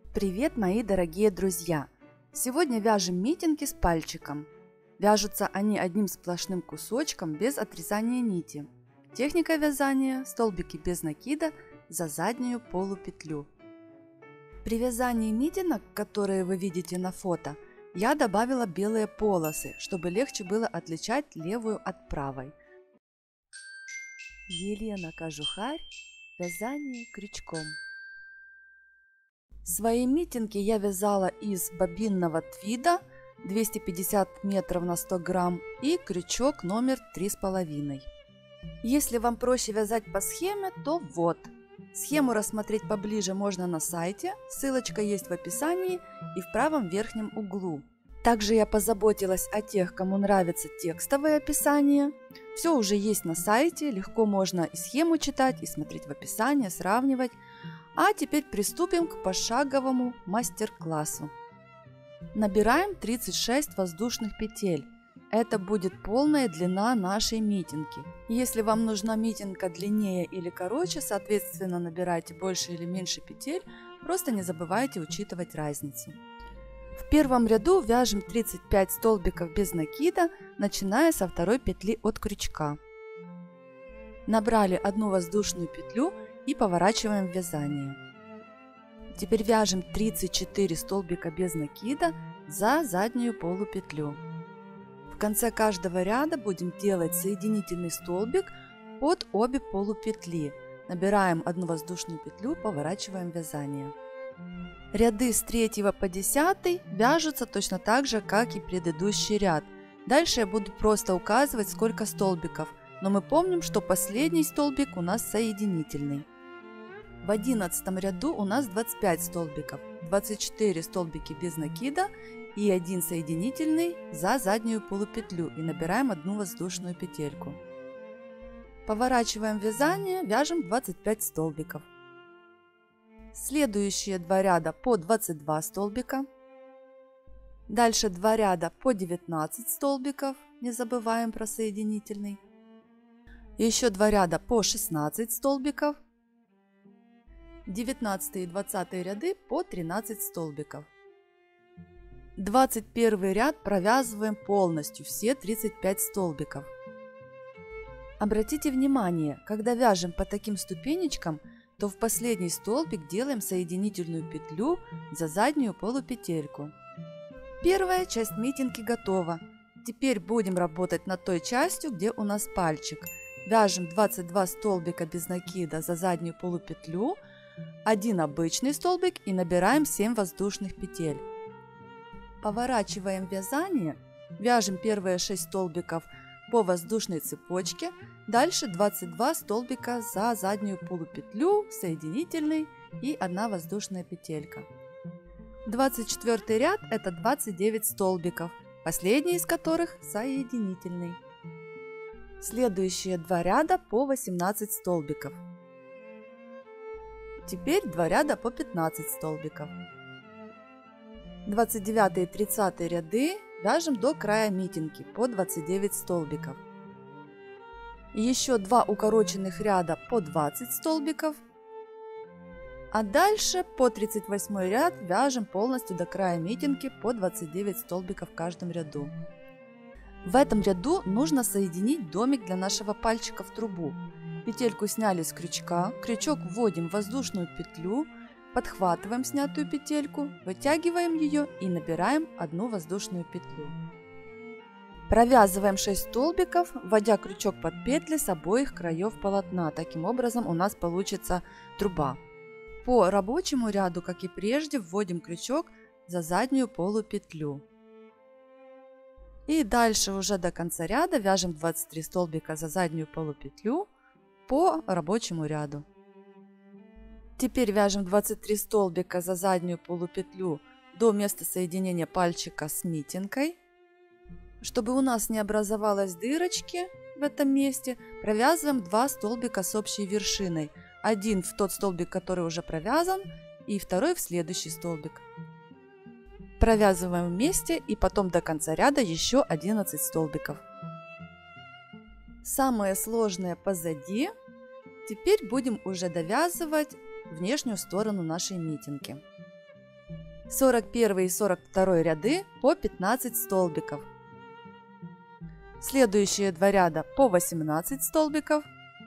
Привет, мои дорогие друзья! Сегодня вяжем митинги с пальчиком. Вяжутся они одним сплошным кусочком без отрезания нити. Техника вязания – столбики без накида за заднюю полупетлю. При вязании митинок, которые вы видите на фото, я добавила белые полосы, чтобы легче было отличать левую от правой. Елена Кожухарь. Вязание крючком. Свои митинги я вязала из бобинного твида 250 метров на 100 грамм и крючок номер 3,5. Если вам проще вязать по схеме, то вот. Схему рассмотреть поближе можно на сайте, ссылочка есть в описании и в правом верхнем углу. Также я позаботилась о тех, кому нравится текстовое описание. Все уже есть на сайте, легко можно и схему читать, и смотреть в описании, сравнивать. А теперь приступим к пошаговому мастер-классу. Набираем 36 воздушных петель. Это будет полная длина нашей митинги. Если вам нужна митинга длиннее или короче, соответственно набирайте больше или меньше петель, просто не забывайте учитывать разницу. В первом ряду вяжем 35 столбиков без накида, начиная со второй петли от крючка. Набрали одну воздушную петлю и поворачиваем вязание. Теперь вяжем 34 столбика без накида за заднюю полупетлю. В конце каждого ряда будем делать соединительный столбик под обе полупетли. Набираем одну воздушную петлю, поворачиваем вязание. Ряды с 3 по 10 вяжутся точно так же, как и предыдущий ряд. Дальше я буду просто указывать, сколько столбиков, но мы помним, что последний столбик у нас соединительный. В 11 ряду у нас 25 столбиков, 24 столбики без накида и 1 соединительный за заднюю полупетлю и набираем одну воздушную петельку. Поворачиваем вязание, вяжем 25 столбиков. Следующие два ряда по 22 столбика. Дальше два ряда по 19 столбиков, не забываем про соединительный. Еще два ряда по 16 столбиков. 19 и 20 ряды по 13 столбиков. 21 ряд провязываем полностью, все 35 столбиков. Обратите внимание, когда вяжем по таким ступенечкам, то в последний столбик делаем соединительную петлю за заднюю полупетельку. Первая часть митинги готова. Теперь будем работать над той частью, где у нас пальчик. Вяжем 22 столбика без накида за заднюю полупетлю, один обычный столбик и набираем 7 воздушных петель. Поворачиваем вязание, вяжем первые 6 столбиков по воздушной цепочке, дальше 22 столбика за заднюю полупетлю, соединительный и 1 воздушная петелька. 24 ряд – это 29 столбиков, последний из которых соединительный. Следующие два ряда по 18 столбиков. Теперь два ряда по 15 столбиков. 29 и 30 ряды вяжем до края митинги по 29 столбиков. Еще два укороченных ряда по 20 столбиков. А дальше по 38 ряд вяжем полностью до края митинги по 29 столбиков в каждом ряду. В этом ряду нужно соединить домик для нашего пальчика в трубу. Петельку сняли с крючка, крючок вводим в воздушную петлю, подхватываем снятую петельку, вытягиваем ее и набираем 1 воздушную петлю. Провязываем 6 столбиков, вводя крючок под петли с обоих краев полотна. Таким образом у нас получится труба. По рабочему ряду, как и прежде, вводим крючок за заднюю полупетлю. И дальше уже до конца ряда вяжем 23 столбика за заднюю полупетлю по рабочему ряду. Теперь вяжем 23 столбика за заднюю полупетлю до места соединения пальчика с митинкой. Чтобы у нас не образовалось дырочки в этом месте, провязываем 2 столбика с общей вершиной. Один в тот столбик, который уже провязан, и второй в следующий столбик. Провязываем вместе и потом до конца ряда еще 11 столбиков. Самое сложное позади. Теперь будем уже довязывать внешнюю сторону нашей митинги. 41 и 42 ряды по 15 столбиков. Следующие два ряда по 18 столбиков.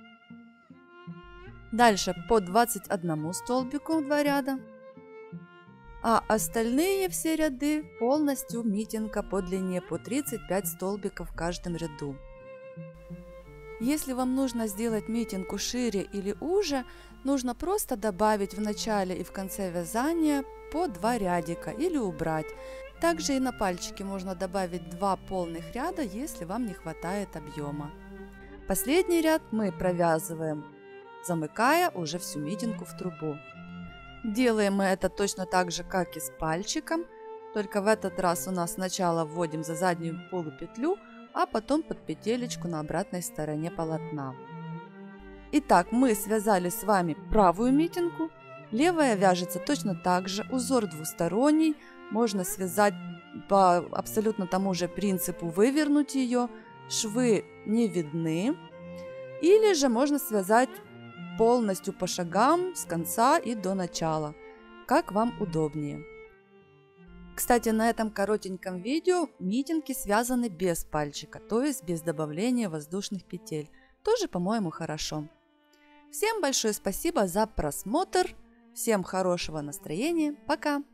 Дальше по 21 столбику 2 ряда. А остальные все ряды полностью митинга по длине по 35 столбиков в каждом ряду. Если вам нужно сделать митинку шире или уже, нужно просто добавить в начале и в конце вязания по 2 рядика или убрать. Также и на пальчике можно добавить 2 полных ряда, если вам не хватает объема. Последний ряд мы провязываем, замыкая уже всю митинку в трубу. Делаем мы это точно так же, как и с пальчиком, только в этот раз у нас сначала вводим за заднюю полупетлю, а потом под петелечку на обратной стороне полотна. Итак, мы связали с вами правую митинку, левая вяжется точно так же, узор двусторонний, можно связать по абсолютно тому же принципу, вывернуть ее, швы не видны, или же можно связать полностью по шагам с конца и до начала, как вам удобнее. Кстати, на этом коротеньком видео митинги связаны без пальчика, то есть без добавления воздушных петель. Тоже, по-моему, хорошо. Всем большое спасибо за просмотр. Всем хорошего настроения. Пока!